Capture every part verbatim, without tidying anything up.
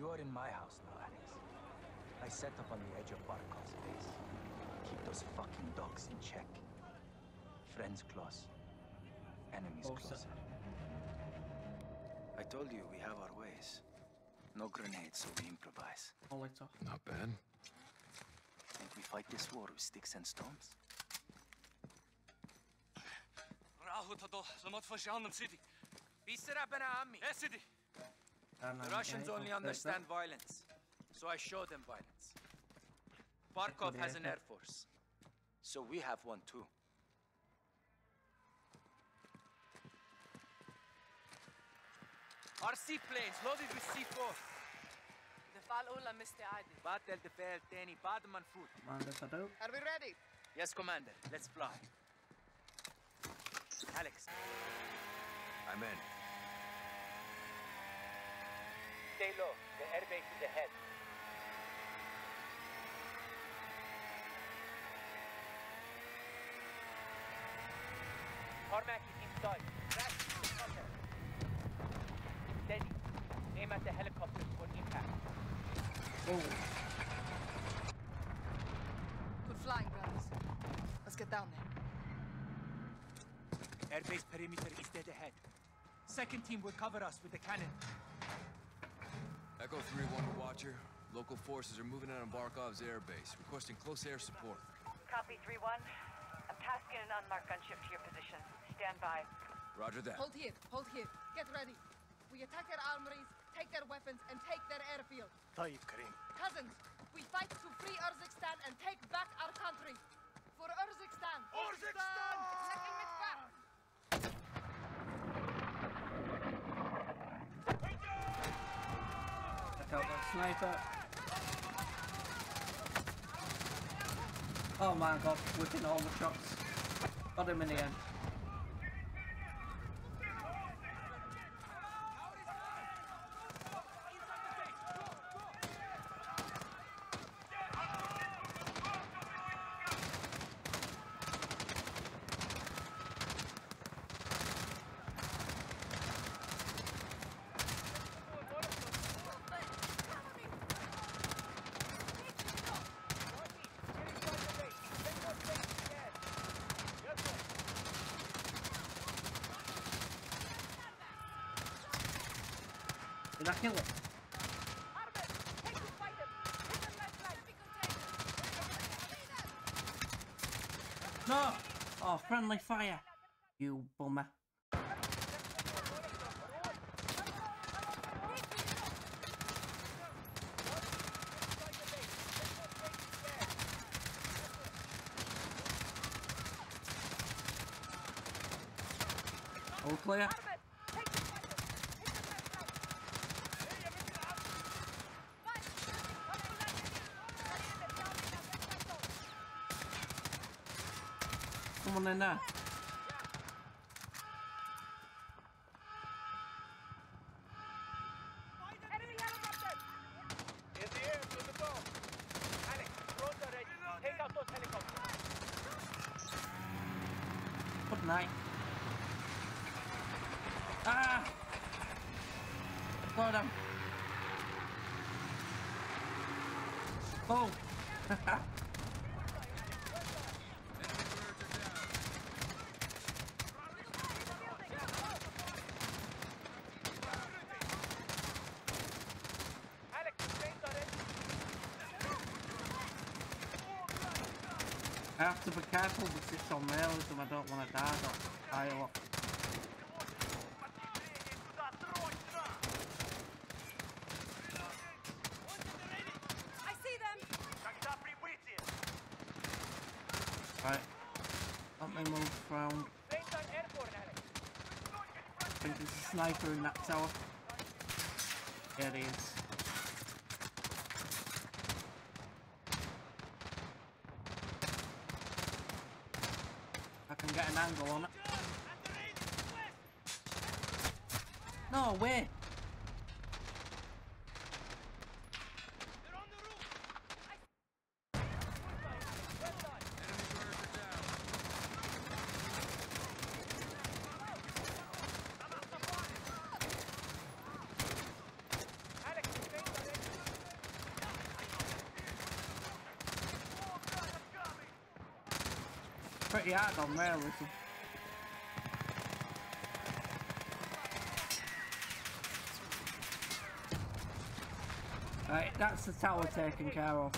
You're in my house now, Alex. I set up on the edge of Barkov's base. Keep those fucking dogs in check. Friends close. Enemies closer. I told you we have our ways. No grenades, so we improvise. Not bad. Think we fight this war with sticks and stones? The Russians only understand violence, so I show them violence. Barkov has an air force, so we have one too. Our seaplanes loaded with C four. Are we ready? Yes, Commander. Let's fly. Alex. I'm in. Stay low. The airbase is ahead. Tarmac is inside. Crash through contact. Steady. Aim at the helicopter for impact. Oh. Good flying, brothers. Let's get down there. Airbase perimeter is dead ahead. Second team will cover us with the cannon. Echo three one to Watcher. Local forces are moving out on Barkov's airbase, requesting close air support. Copy three one. I'm tasking an unmarked gunship to your position. Stand by. Roger that. Hold here, hold here. Get ready. We attack their armories, take their weapons, and take their airfield. Tayyip Karim. Cousins, we fight to free Urzikstan and take back our country. For Urzikstan! Urzikstan! Check out that sniper. Oh my god, whipping all the shots. Got him in the end. Did I kill it? No! Oh, friendly fire! You bummer. All clear? Someone in there. Enemy helicopter! In the air, to the bow. Alex, drones are ready. Take out those helicopters. Good night. Ah! Got him. Oh! I have to be careful with this on realism, I don't want to die or die a lot. I see them! Right. Let me move round. I think there's a sniper in that tower. There he is. I can get an angle on it. No way! pretty hard on realism. Right, that's the tower taken care of.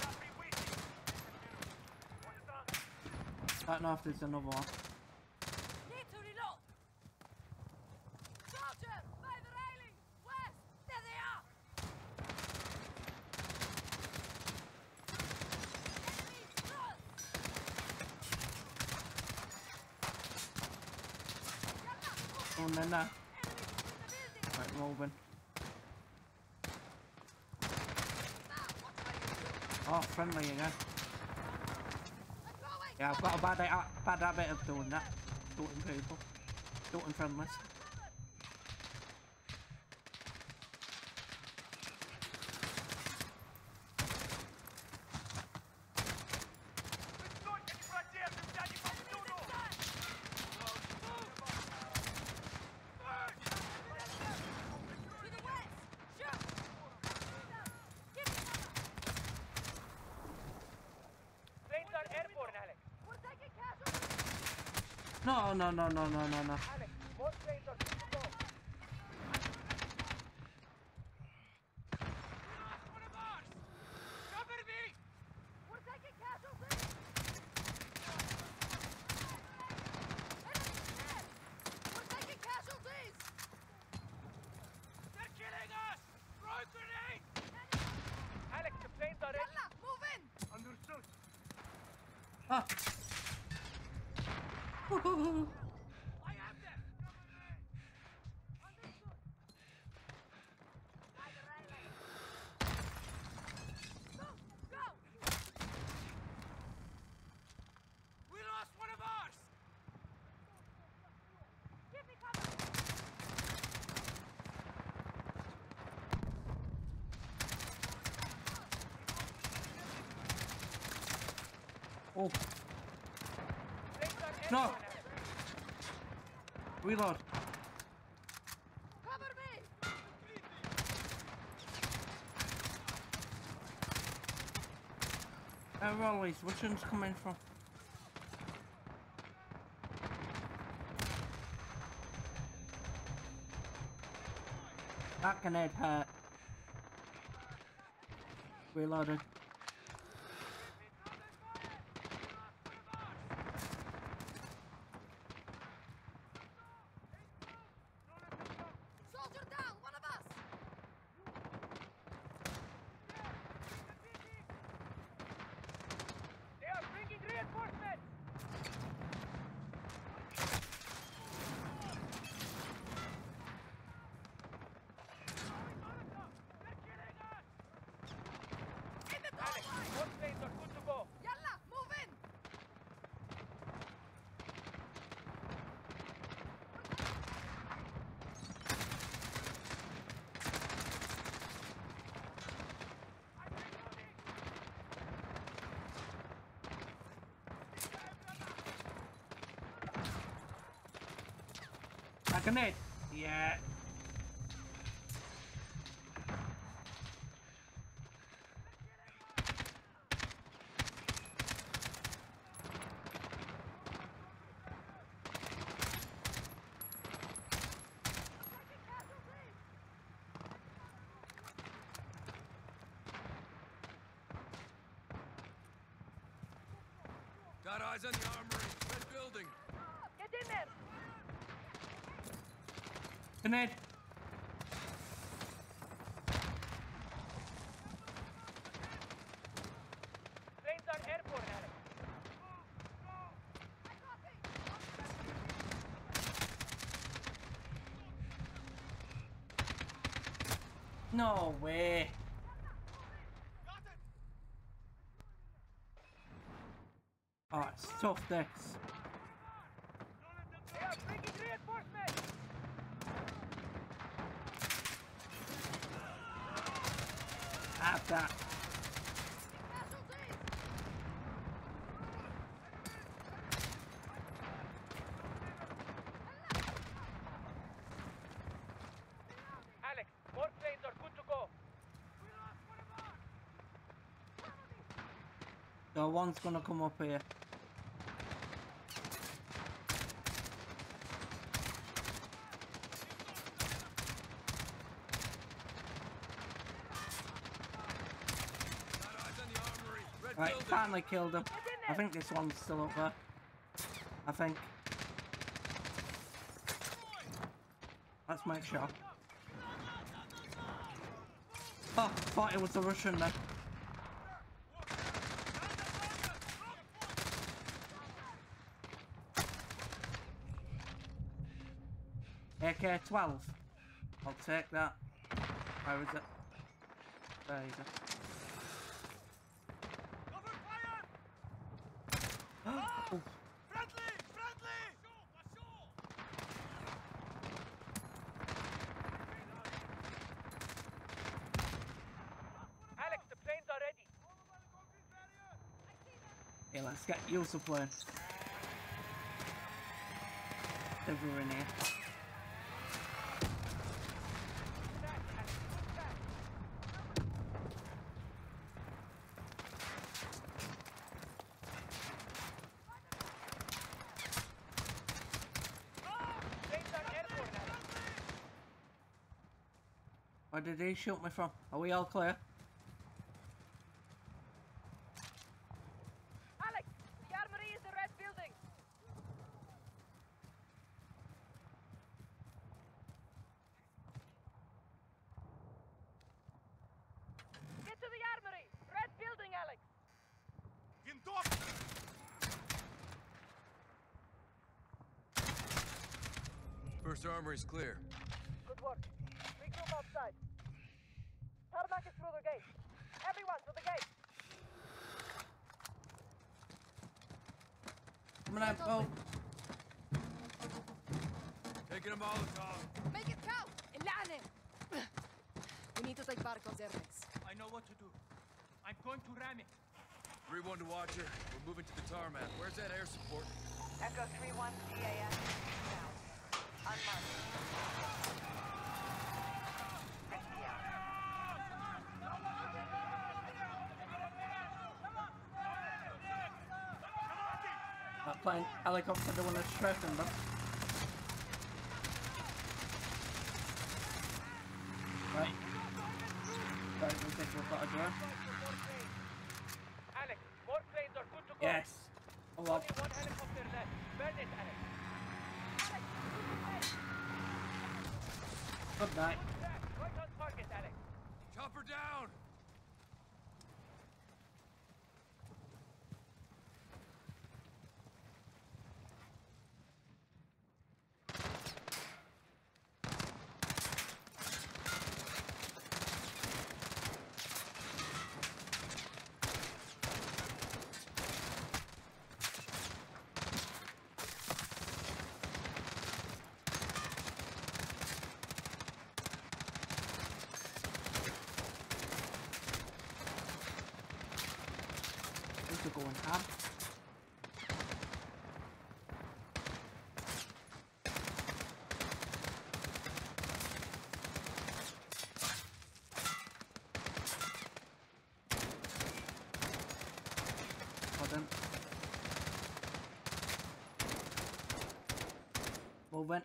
I don't know if there's another one. Need to reload. Soldier, by the railing, west. There they are. Enemies, Oh, and then there. enemies in the building. Right, moving. Now, what are you doing? Oh, friendly again. I'm going. Yeah, I've got a bad, ha bad habit of doing that. Shooting people. Shooting friendlies. To the west. Shoot. Give me cover. Planes are airborne, Alex. We're taking casualties. No, no, no, no, no, no, no. Alex, more planes are good to go. We're taking casualties. Enemies dead. We're taking casualties. They're killing us! Throw grenade! Alex, the planes are ready. Yalla, move in. Understood. Ah. I have them! Understood. By the railing. Go, go. We lost one of ours! Give me cover. Oh, Planes are no. airborne, Alex. Reload. Cover me. Where are all these Russians coming from? That grenade hurt. Reloaded. Soldier down, one of us. They are bringing reinforcements! They're killing us! In the Alex, doorway. more planes are good to go. Yalla, move in. A grenade. Yeah. Got eyes on the armory. Red building. Get in there! Grenade. Planes are airborne, Alex. No way. Oh, it's tough this. They are bringing reinforcements! Have that. Casualties. Alex, more planes are good to go. So one's gonna come up here. Right, building. finally killed him. I think this one's still up there. I think. Let's make sure. Oh, thought it was the Russian then. A K twelve. I'll take that. Where is it? There you go. Oh. Friendly! Friendly! Alex, the planes are ready. Yeah, let's get use of plane. Everyone in here. Where did he shoot me from? Are we all clear? Alex, the armory is the red building. Get to the armory! Red building, Alex! First armory's clear. Good work. Regroup outside. Tarmac is through the gate. Everyone to the gate. Coming out, oh. Taking a Molotov. Make it count! اللعنة! We need to take Barkov's airbase. I know what to do. I'm going to ram it. three one to Watcher. We're moving to the tarmac. Where's that air support? Echo three one, D A S. Down. Unmarked. Risky out. That plane helicopter the one that's strafing them. Right. Right, we think we've got a drone. Alex, more planes are good to go. Yes. Oh, well. Only one helicopter left. Burn it, Alex. Good night. Right on target, Alex. Chopper down! To go and have. Pardon. Movement.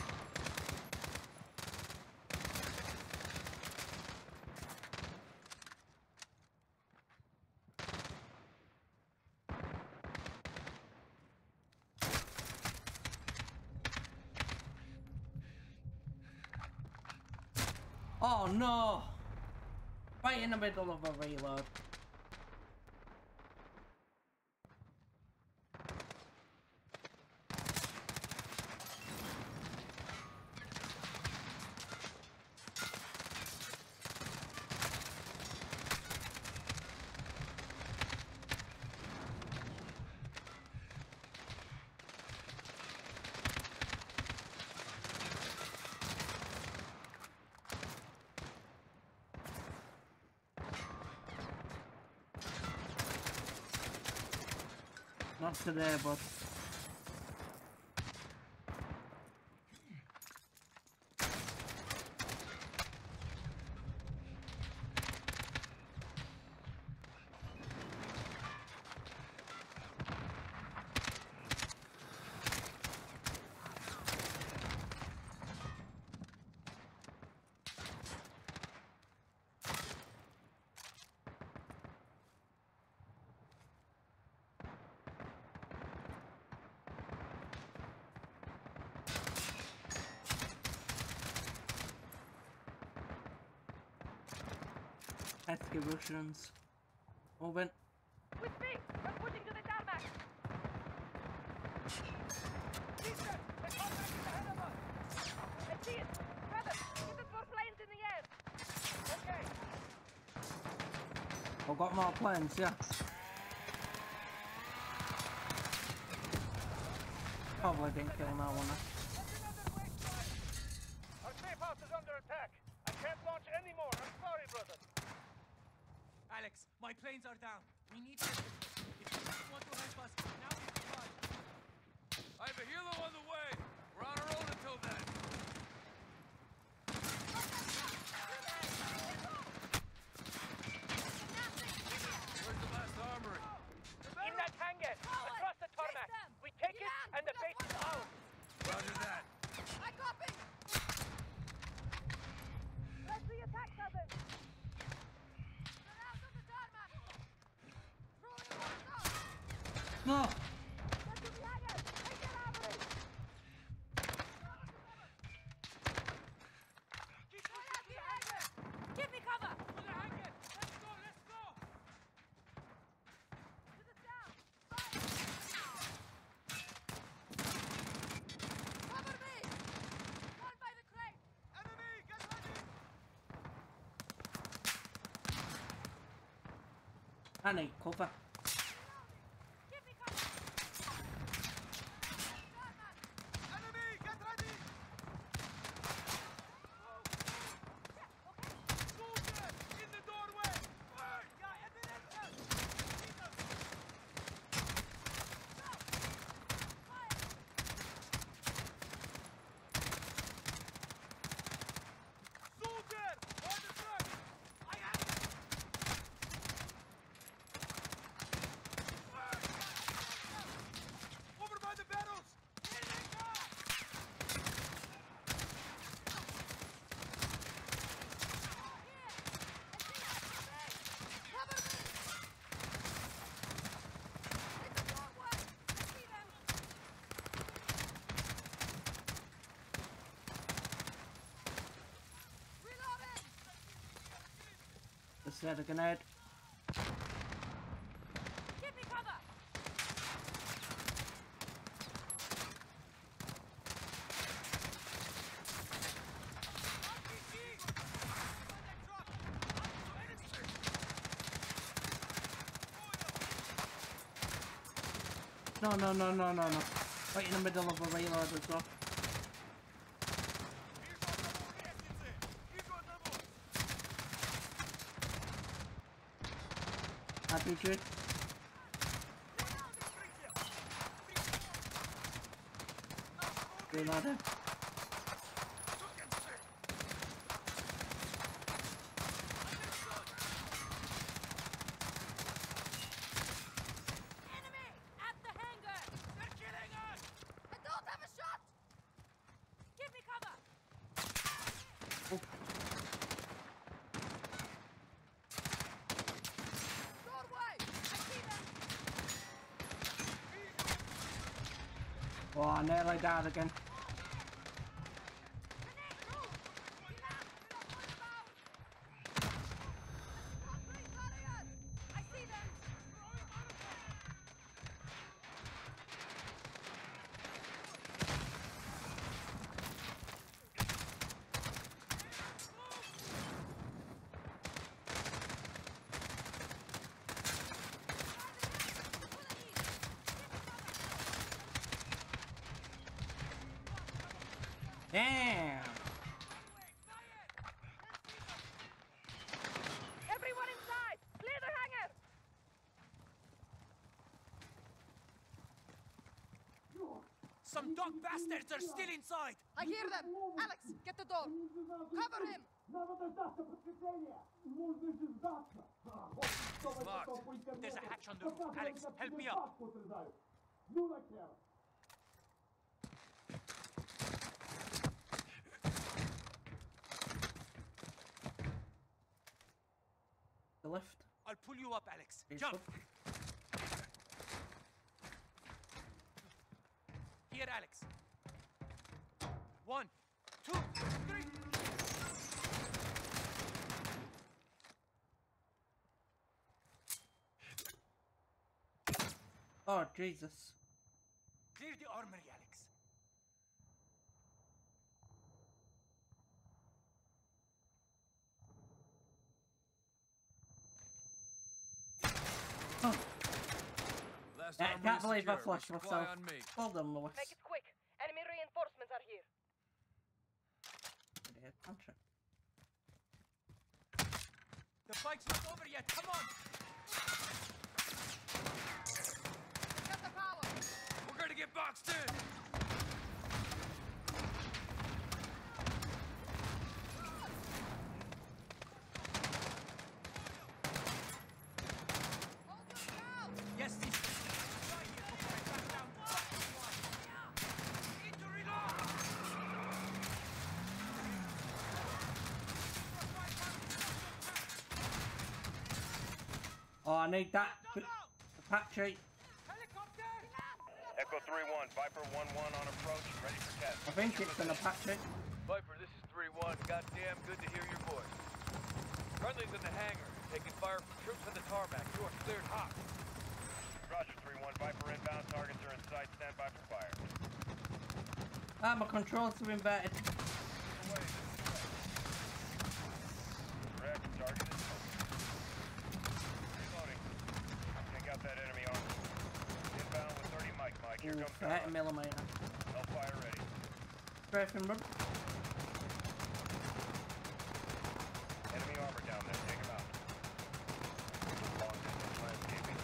Oh no! Right in the middle of a reload. Not today, but Activision's moving. With me! We're pushing to the tarmac! Listen! The tarmac is ahead of us! I see it! Grab it! Get the four planes in the air! Okay. I've got more planes, yeah. Probably didn't kill no one. That's another waste drive! Our safe house is under attack! I can't launch anymore! I'm sorry, brother! Alex, my planes are down. We need to. If you really want to help us, now is the time. I have a helo on the way. We're on our own until then. Where's the last armory? In that hangar! Across the tarmac! We take it, and the base is ours! Roger that. I copy! Let's the attack, cousin! Get out of the tarmac! Throwing a lot of No! Get to the hangar! Take it out of it! Keep Right pushing at to the the hangar! Give me cover! To the hangar! Let's go, let's go! To the south! Fire! Cover me! One by the crate! Enemy, get ready! I need cover. Give me cover! Tarmac! Enemy, get ready! Yeah, okay. Soldier, in the doorway! Fire! Yeah, evidence! Fire! Soldier, on the truck! I have it! Fire! Over by the barrels! Here they come! Cover me! It's a doorway! I see them! Reloading! Let's set a grenade. Give me cover! No, no, no, no, no, no. Right in the middle of a reload as well. Happy dude. Reloading. Enemy! At the hangar! They're killing us! I don't have a shot! Give me cover! Oh. Doorway! I see them! Oh, I nearly died again. Grenade, move! Get out! We don't want about! Concrete barriers! I see them! Damn! Everyone inside! Clear the hangar! Some dog bastards are still inside. I hear them! Alex, get the door! Cover him! Locked. There's a hatch on the roof. Alex, help me up. The lift. I'll pull you up, Alex. Is Jump. up. Here, Alex. One, two, three. Oh, Jesus. Clear the armory, Alex. Oh. Last I armory can't is believe I secure. flushed Resupply myself. on me. Well done, Lewis. Make it quick. Enemy reinforcements are here. Yeah, punch it. The fight's not over yet. Come on. Get the power. We're gonna get boxed in. Hold them down. Yes, this is right here before I back down. Fucking one. Need to reload. Oh, I need that. Apache. Helicopter. Echo three one, Viper one one on approach, ready for test. I think it's an Apache. Viper, this is three one. Goddamn good to hear your voice. Friendly's in the hangar, taking fire from troops on the tarmac. You are cleared hot. Roger, three one, Viper inbound, targets are in sight, stand by for fire. Ah, my controls have been inverted. Away, Correct, target is reloading. Take out that enemy armor. Inbound with thirty Mike, Mike. Here Ooh, comes thirty Farah. millimeter. Hellfire ready. Strafing rub. Enemy armor down there, take him out. Long distance landscaping.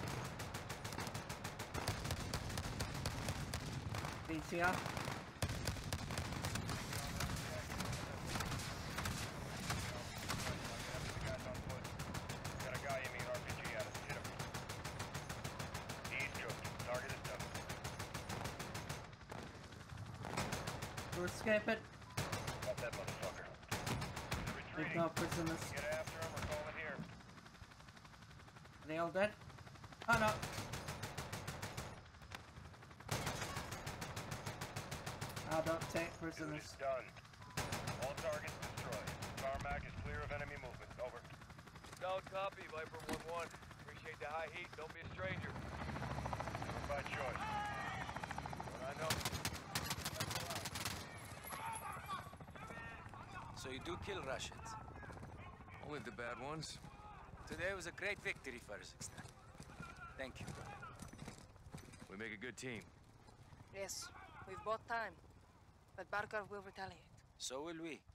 B T R. Got a guy aiming an R P G at us. Hit him. He's cooked. Target is done. We'll escape it. Got that motherfucker. He's There's retreating. no prisoners. Get after him or call it here. Are they all dead? Oh no. I don't take Dude prisoners. is done. All targets destroyed. Tarmac is clear of enemy movement. Over. Solid copy, Viper one one. Appreciate the high heat. Don't be a stranger. Never by choice. But I know. So you do kill Russians. Only the bad ones. Today was a great victory for Sixteenth. Thank you. We make a good team. Yes, we've bought time. But Barker will retaliate. So will we.